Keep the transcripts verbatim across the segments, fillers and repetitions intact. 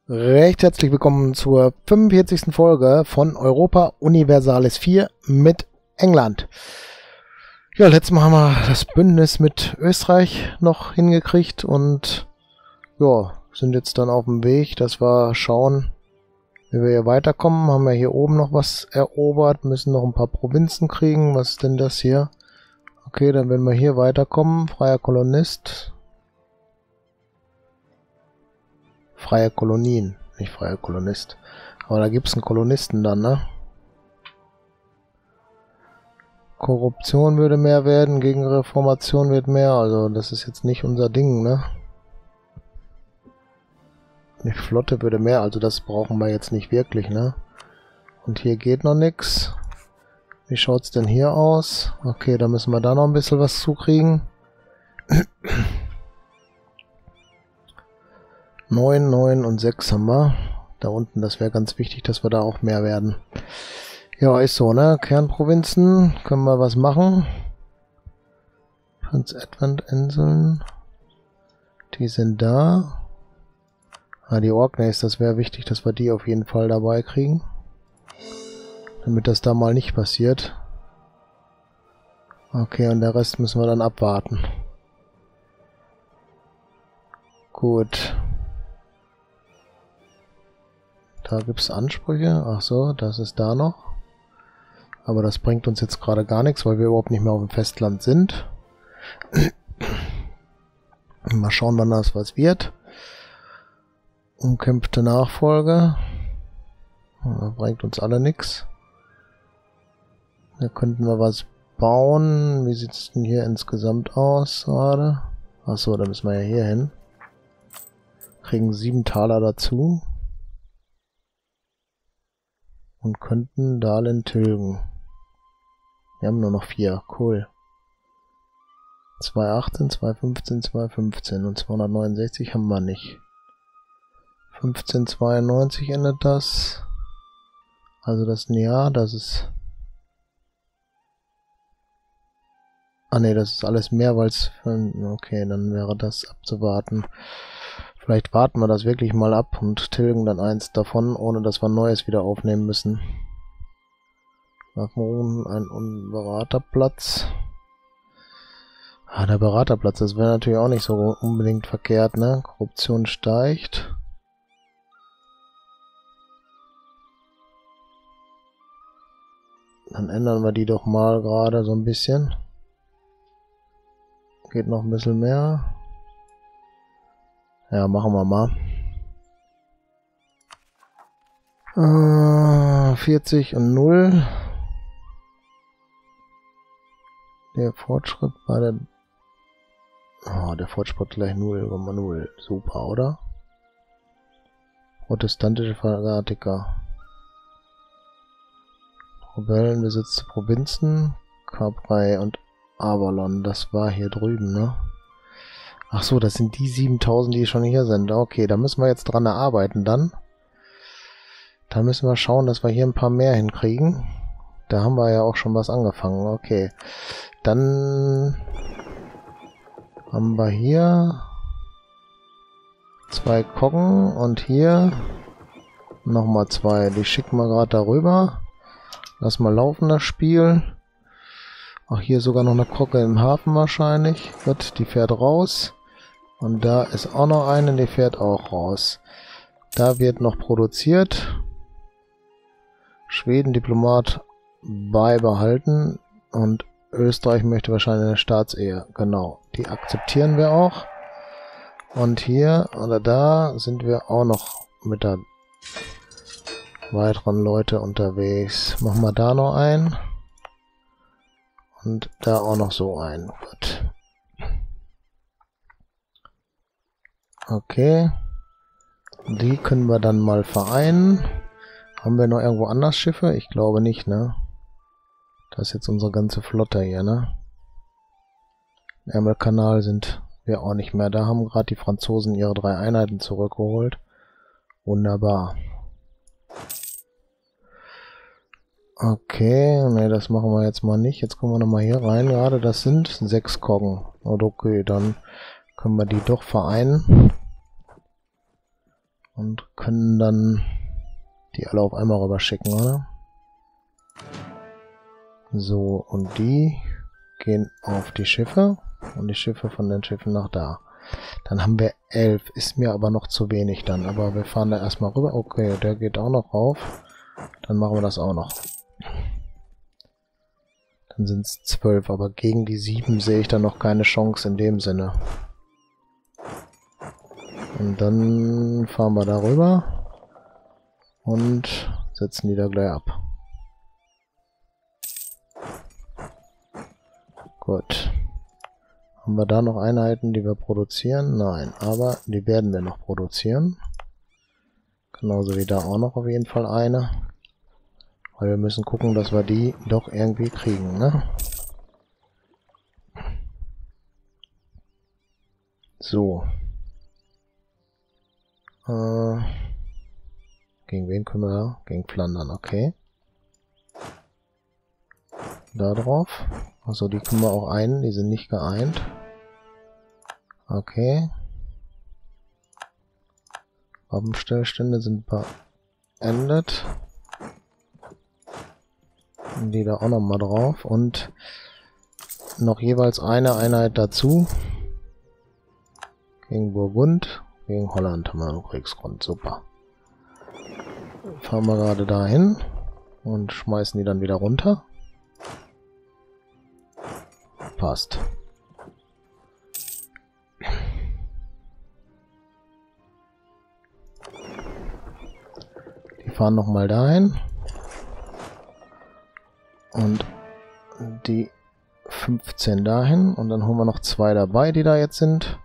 Recht herzlich willkommen zur fünfundvierzigsten Folge von Europa Universalis vier mit England. Ja, letztes Mal haben wir das Bündnis mit Österreich noch hingekriegt und ja, sind jetzt dann auf dem Weg, dass wir schauen, wie wir hier weiterkommen. Haben wir hier oben noch was erobert, müssen noch ein paar Provinzen kriegen. Was ist denn das hier? Okay, dann werden wir hier weiterkommen. Freier Kolonist. Freie Kolonien, nicht freier Kolonist. Aber da gibt es einen Kolonisten dann, ne? Korruption würde mehr werden, Gegenreformation wird mehr, also das ist jetzt nicht unser Ding, ne? Die Flotte würde mehr, also das brauchen wir jetzt nicht wirklich, ne? Und hier geht noch nichts. Wie schaut's denn hier aus? Okay, da müssen wir da noch ein bisschen was zukriegen. neun, neun und sechs haben wir. Da unten, das wäre ganz wichtig, dass wir da auch mehr werden. Ja, ist so, ne? Kernprovinzen, können wir was machen. Prinz Edward Inseln. Die sind da. Ah, die Orkneys, das wäre wichtig, dass wir die auf jeden Fall dabei kriegen. Damit das da mal nicht passiert. Okay, und der Rest müssen wir dann abwarten. Gut. Da gibt es Ansprüche. Ach so, das ist da noch. Aber das bringt uns jetzt gerade gar nichts, weil wir überhaupt nicht mehr auf dem Festland sind. Mal schauen, wann das was wird. Umkämpfte Nachfolge. Da bringt uns alle nichts. Da könnten wir was bauen. Wie sieht es denn hier insgesamt aus gerade? Ach so, da müssen wir ja hier hin. Kriegen sieben Taler dazu. Und könnten Darlehen tilgen. Wir haben nur noch vier. Cool. zweihundertachtzehn, zweihundertfünfzehn, zweihundertfünfzehn und zweihundertneunundsechzig haben wir nicht. fünfzehnhundertzweiundneunzig endet das. Also das ist ein Jahr, das ist... Ah ne, das ist alles mehr, weil es... Okay, dann wäre das abzuwarten. Vielleicht warten wir das wirklich mal ab und tilgen dann eins davon, ohne dass wir Neues wieder aufnehmen müssen. Waffen, ein Beraterplatz. Ah, der Beraterplatz, das wäre natürlich auch nicht so unbedingt verkehrt, ne? Korruption steigt. Dann ändern wir die doch mal gerade so ein bisschen. Geht noch ein bisschen mehr. Ja, machen wir mal. Äh, vierzig und null. Der Fortschritt bei der... Oh, der Fortschritt gleich null Komma null. Super, oder? Protestantische Fanatiker. Rebellen besetzte Provinzen. Capri und Avalon. Das war hier drüben, ne? Ach so, das sind die siebentausend, die schon hier sind. Okay, da müssen wir jetzt dran arbeiten dann. Da müssen wir schauen, dass wir hier ein paar mehr hinkriegen. Da haben wir ja auch schon was angefangen. Okay, dann haben wir hier zwei Koggen und hier nochmal zwei. Die schicken wir gerade darüber. Lass mal laufen, das Spiel. Ach, hier sogar noch eine Kogge im Hafen wahrscheinlich. Gut, die fährt raus. Und da ist auch noch eine, die fährt auch raus. Da wird noch produziert. Schweden Diplomat beibehalten. Und Österreich möchte wahrscheinlich eine Staatsehe. Genau, die akzeptieren wir auch. Und hier oder da sind wir auch noch mit der weiteren Leute unterwegs. Machen wir da noch ein. Und da auch noch so ein. Gut. Okay. Die können wir dann mal vereinen. Haben wir noch irgendwo anders Schiffe? Ich glaube nicht, ne? Das ist jetzt unsere ganze Flotte hier, ne? Im Ärmelkanal sind wir auch nicht mehr. Da haben gerade die Franzosen ihre drei Einheiten zurückgeholt. Wunderbar. Okay, ne, das machen wir jetzt mal nicht. Jetzt kommen wir nochmal hier rein. Gerade das sind sechs Koggen. Und okay, dann können wir die doch vereinen. Und können dann die alle auf einmal rüber schicken, oder? So, und die gehen auf die Schiffe und die Schiffe von den Schiffen nach da. Dann haben wir elf, ist mir aber noch zu wenig dann, aber wir fahren da erstmal rüber. Okay, der geht auch noch rauf. Dann machen wir das auch noch. Dann sind es zwölf, aber gegen die sieben sehe ich dann noch keine Chance in dem Sinne. Und dann fahren wir da rüber und setzen die da gleich ab. Gut. Haben wir da noch Einheiten, die wir produzieren? Nein, aber die werden wir noch produzieren. Genauso wie da auch noch auf jeden Fall eine. Weil wir müssen gucken, dass wir die doch irgendwie kriegen, ne? So. Äh, gegen wen können wir da? Gegen Flandern, okay. Da drauf. Also die können wir auch ein, die sind nicht geeint. Okay. Waffenstillstände sind beendet. Und die da auch nochmal drauf. Und noch jeweils eine Einheit dazu. Gegen Burgund, gegen Holland haben wir einen Kriegsgrund. Super. Fahren wir gerade dahin und schmeißen die dann wieder runter. Passt. Die fahren nochmal dahin. Und die fünfzehn dahin. Und dann holen wir noch zwei dabei, die da jetzt sind.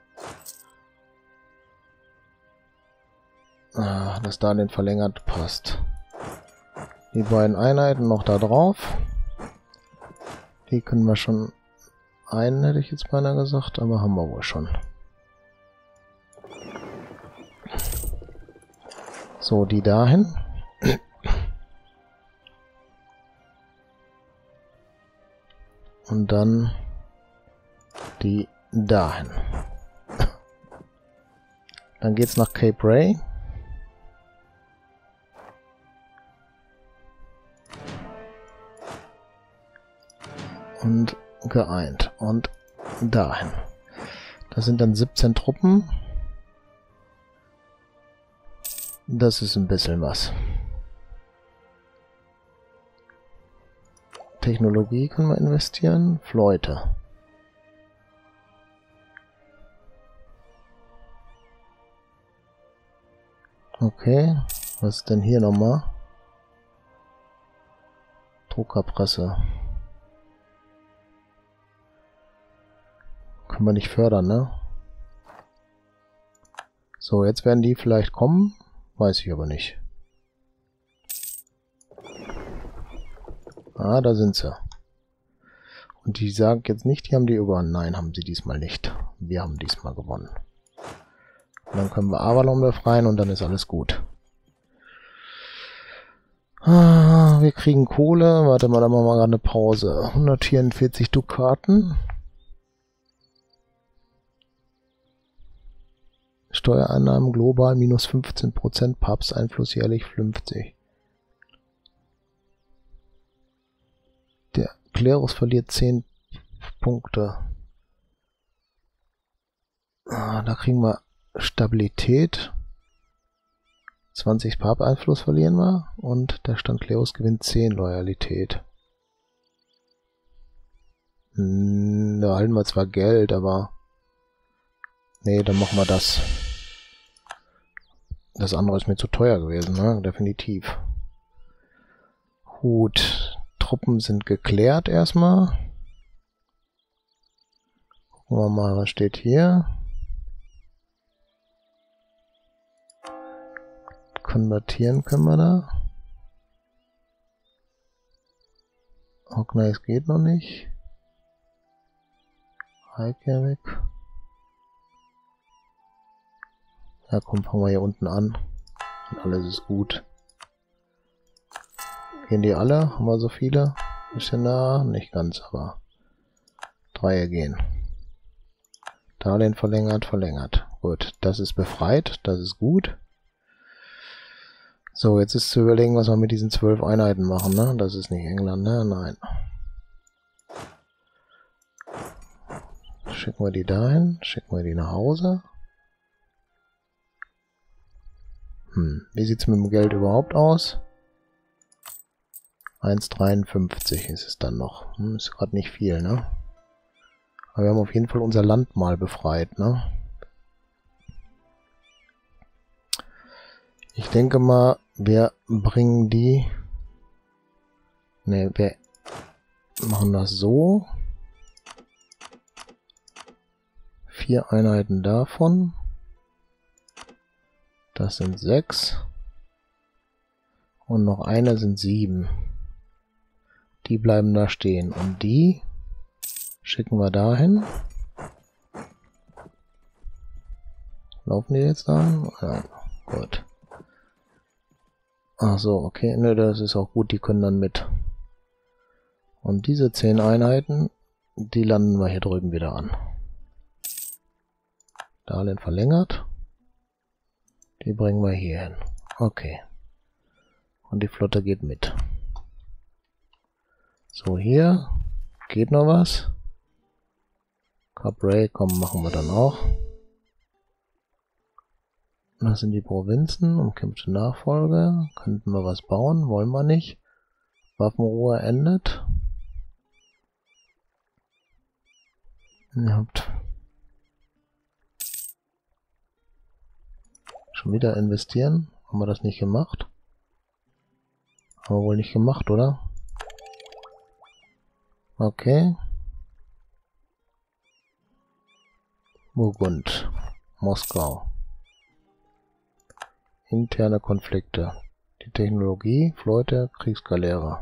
Ah, dass da den verlängert passt. Die beiden Einheiten noch da drauf. Die können wir schon ein, hätte ich jetzt beinahe gesagt, aber haben wir wohl schon. So, die dahin. Und dann die dahin. Dann geht's nach Cape Ray. Und geeint. Und dahin. Das sind dann siebzehn Truppen. Das ist ein bisschen was. Technologie können wir investieren. Fleute. Okay. Was ist denn hier nochmal? Druckerpresse. Können wir nicht fördern, ne? So, jetzt werden die vielleicht kommen. Weiß ich aber nicht. Ah, da sind sie. Und die sagen jetzt nicht, die haben die gewonnen. Nein, haben sie diesmal nicht. Wir haben diesmal gewonnen. Und dann können wir Avalon befreien und dann ist alles gut. Ah, wir kriegen Kohle. Warte mal, dann machen wir gerade eine Pause. hundertvierundvierzig Dukaten. Steuereinnahmen global minus fünfzehn Prozent, Papsteinfluss jährlich fünfzig. Der Klerus verliert zehn Punkte. Ah, da kriegen wir Stabilität. zwanzig Papsteinfluss verlieren wir. Und der Stand Klerus gewinnt zehn Loyalität. Hm, da halten wir zwar Geld, aber... Nee, dann machen wir das. Das andere ist mir zu teuer gewesen, ne? Definitiv. Gut. Truppen sind geklärt erstmal. Gucken wir mal, was steht hier. Konvertieren können wir da. Organize geht noch nicht. Highcare weg. Ja, komm, fangen wir hier unten an. Und alles ist gut. Gehen die alle? Haben wir so viele? Bisschen nah? Nicht ganz, aber drei gehen. Darlehen verlängert, verlängert. Gut, das ist befreit, das ist gut. So, jetzt ist zu überlegen, was wir mit diesen zwölf Einheiten machen, ne? Das ist nicht England, ne? Nein. Schicken wir die dahin, schicken wir die nach Hause. Hm, wie sieht's mit dem Geld überhaupt aus? eins Komma dreiundfünfzig ist es dann noch. Hm, ist gerade nicht viel, ne? Aber wir haben auf jeden Fall unser Land mal befreit, ne? Ich denke mal, wir bringen die... Ne, wir machen das so. Vier Einheiten davon. Das sind sechs. Und noch eine sind sieben. Die bleiben da stehen. Und die schicken wir dahin. Laufen die jetzt dahin? Ja, gut. Ach so, okay. Ne, das ist auch gut. Die können dann mit. Und diese zehn Einheiten, die landen wir hier drüben wieder an. Darlehen verlängert. Die bringen wir hier hin. Okay. Und die Flotte geht mit. So, hier geht noch was. Capray, komm, machen wir dann auch. Das sind die Provinzen, umkämpfte Nachfolge. Könnten wir was bauen, wollen wir nicht. Waffenruhe endet. Ihr habt schon wieder investieren. Haben wir das nicht gemacht? Haben wir wohl nicht gemacht, oder? Okay. Burgund. Moskau. Interne Konflikte. Die Technologie, Flotte, Kriegsgaleere.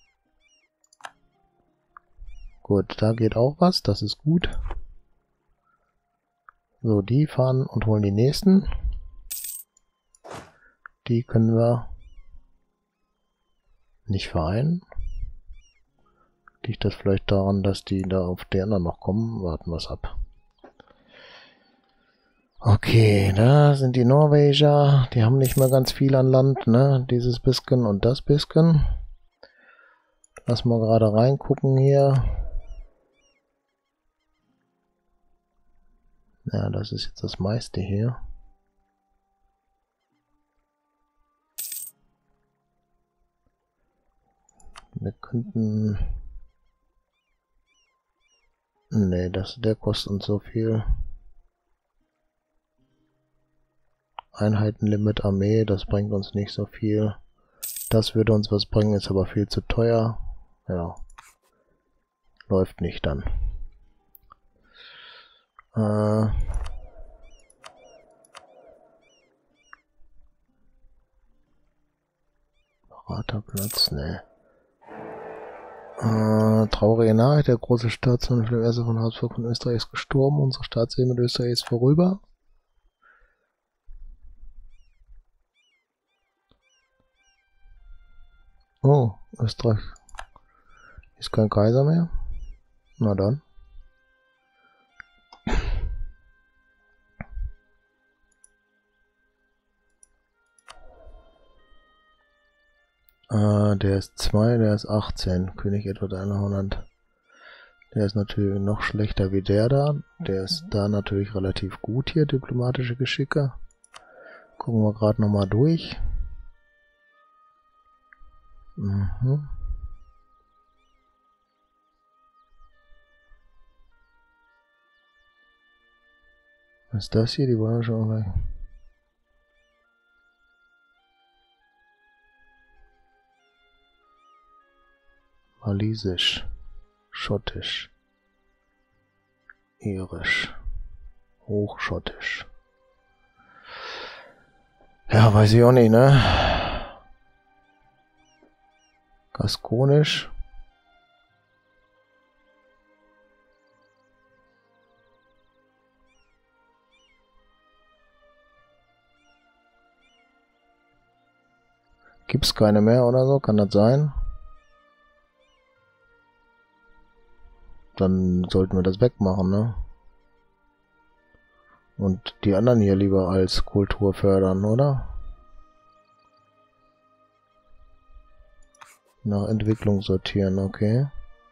Gut, da geht auch was, das ist gut. So, die fahren und holen die nächsten. Die können wir nicht vereinen. Liegt das vielleicht daran, dass die da auf der anderen noch kommen? Warten wir es ab. Okay, da sind die Norweger. Die haben nicht mehr ganz viel an Land, ne? Dieses bisschen und das bisschen. Lass mal gerade reingucken hier. Ja, das ist jetzt das meiste hier. Wir könnten... Nee, das, der kostet uns so viel. Einheitenlimit Armee, das bringt uns nicht so viel. Das würde uns was bringen, ist aber viel zu teuer. Ja. Läuft nicht dann. Äh... Beraterplatz, ne. Äh, traurige Nachricht, der große Staatsmann Philipp der Erste von Habsburg von Österreich ist gestorben, unsere Staatsehe mit Österreich ist vorüber. Oh, Österreich ist kein Kaiser mehr. Na dann. Äh, der ist zwei, der ist achtzehn. König Edward der Holland. Der ist natürlich noch schlechter wie der da. Der ist da natürlich relativ gut hier, diplomatische Geschicke. Gucken wir gerade nochmal durch. Mhm. Was ist das hier? Die wollen wir schon gleich. Walisisch, Schottisch, Irisch, Hochschottisch. Ja, weiß ich auch nicht, ne? Gaskonisch. Gibt's keine mehr oder so? Kann das sein? Dann sollten wir das wegmachen, ne? Und die anderen hier lieber als Kultur fördern, oder? Nach Entwicklung sortieren, okay.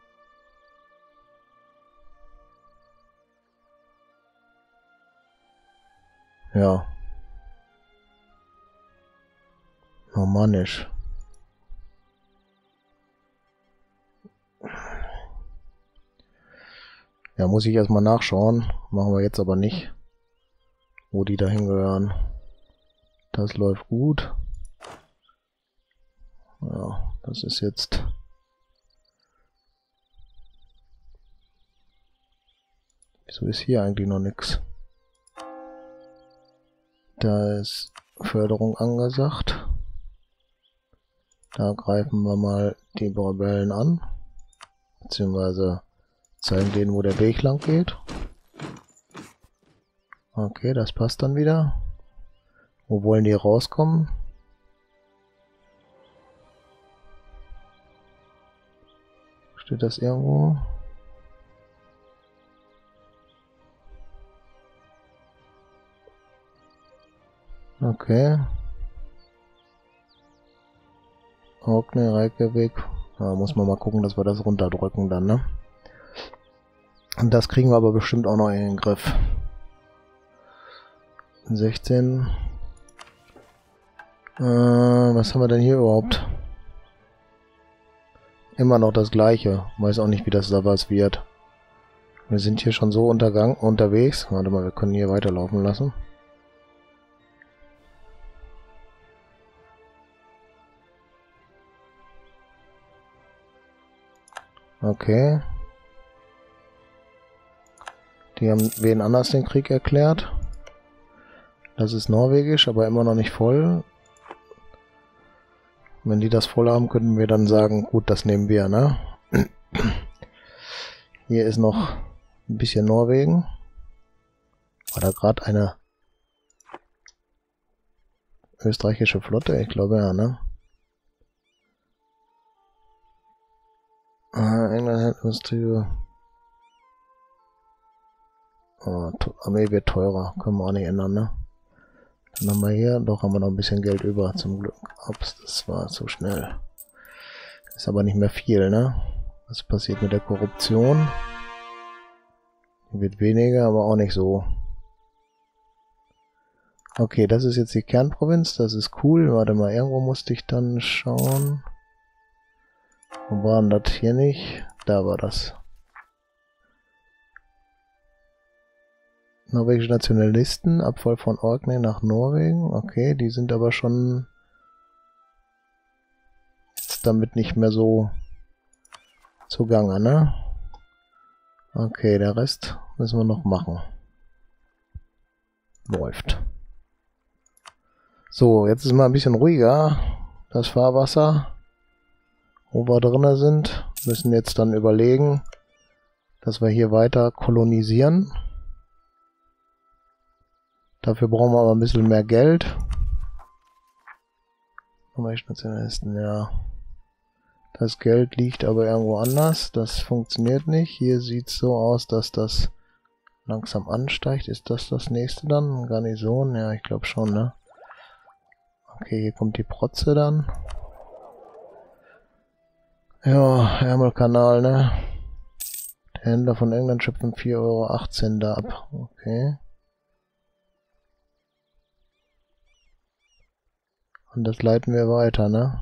Ja. Normannisch. Ja, muss ich erstmal nachschauen. Machen wir jetzt aber nicht. Wo die dahin gehören. Das läuft gut. Ja, das ist jetzt... Wieso ist hier eigentlich noch nichts? Da ist Förderung angesagt. Da greifen wir mal die Rebellen an. Beziehungsweise zeigen denen, wo der Weg lang geht. Okay, das passt dann wieder. Wo wollen die rauskommen? Steht das irgendwo? Okay. Orkney, Reykjavik. Da muss man mal gucken, dass wir das runterdrücken dann, ne? Und das kriegen wir aber bestimmt auch noch in den Griff. sechzehn. Äh, was haben wir denn hier überhaupt? Immer noch das gleiche. Weiß auch nicht, wie das da was wird. Wir sind hier schon so untergang unterwegs. Warte mal, wir können hier weiterlaufen lassen. Okay. Die haben wen anders den Krieg erklärt. Das ist norwegisch, aber immer noch nicht voll. Wenn die das voll haben, könnten wir dann sagen, gut, das nehmen wir, ne? Hier ist noch ein bisschen Norwegen. War da gerade eine österreichische Flotte? Ich glaube ja, ne? Ah, England hat Industrie. Oh, Armee wird teurer. Können wir auch nicht ändern, ne? Dann haben wir hier, doch haben wir noch ein bisschen Geld über, zum Glück. Ups, das war zu schnell. Ist aber nicht mehr viel, ne? Was passiert mit der Korruption? Die wird weniger, aber auch nicht so. Okay, das ist jetzt die Kernprovinz, das ist cool. Warte mal, irgendwo musste ich dann schauen. Wo war denn das hier nicht? Da war das. Norwegische Nationalisten, Abfall von Orkney nach Norwegen. Okay, die sind aber schon jetzt damit nicht mehr so zugange, ne? Okay, der Rest müssen wir noch machen. Läuft. So, jetzt ist mal ein bisschen ruhiger. Das Fahrwasser, wo wir drinne sind, müssen jetzt dann überlegen, dass wir hier weiter kolonisieren. Dafür brauchen wir aber ein bisschen mehr Geld. Nationalisten, ja. Das Geld liegt aber irgendwo anders. Das funktioniert nicht. Hier sieht es so aus, dass das langsam ansteigt. Ist das das nächste dann? Garnison? Ja, ich glaube schon, ne? Okay, hier kommt die Protze dann. Ja, Ärmelkanal, ne? Der Händler von England schöpfen vier Euro achtzehn da ab. Okay. Und das leiten wir weiter, ne?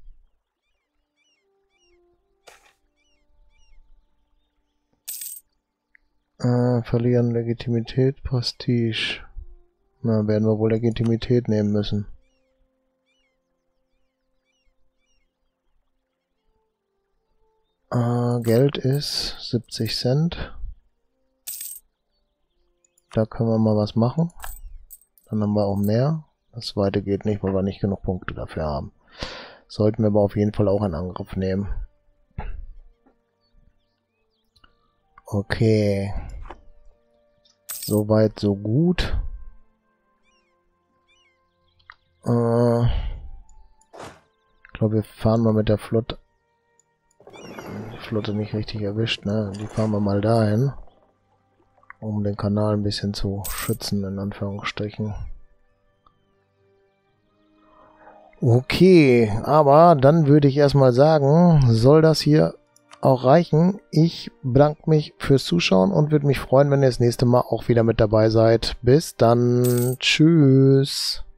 Äh, verlieren Legitimität, Prestige. Na, werden wir wohl Legitimität nehmen müssen. Äh, Geld ist siebzig Cent. Da können wir mal was machen. Dann haben wir auch mehr. Das zweite geht nicht, weil wir nicht genug Punkte dafür haben. Sollten wir aber auf jeden Fall auch in Angriff nehmen. Okay. Soweit, so gut. Äh, ich glaube, wir fahren mal mit der Flotte. Die Flotte nicht richtig erwischt, ne? Die fahren wir mal dahin. Um den Kanal ein bisschen zu schützen, in Anführungsstrichen. Okay, aber dann würde ich erstmal sagen, soll das hier auch reichen. Ich bedanke mich fürs Zuschauen und würde mich freuen, wenn ihr das nächste Mal auch wieder mit dabei seid. Bis dann. Tschüss.